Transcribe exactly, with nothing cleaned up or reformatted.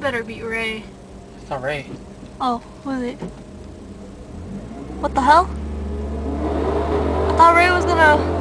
better beat Ray. It's not Ray. Oh, who is it? What the hell? I thought Ray was gonna